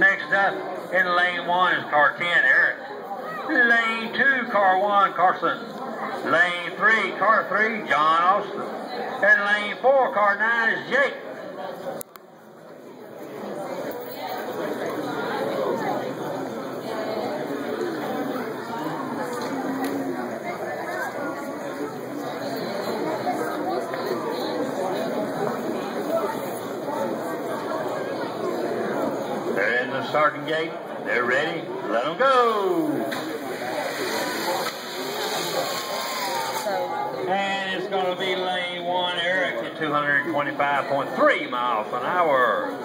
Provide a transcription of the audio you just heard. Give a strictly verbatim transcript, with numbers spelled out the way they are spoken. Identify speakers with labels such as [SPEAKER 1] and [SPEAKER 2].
[SPEAKER 1] Next up in lane one is car ten, Eric. Lane two, car one, Carson. Lane three, car three, John Austin. And lane four, car nine is Jake. They're in the starting gate. They're ready. Let them go. And it's going to be lane one, Eric, at two hundred twenty-five point three miles an hour.